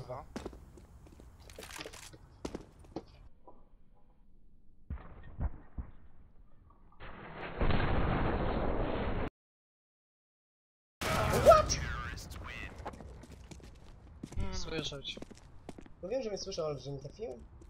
Aha. What? Słyszeć. No wiem, że mnie słyszał, ale że nie trafiłem.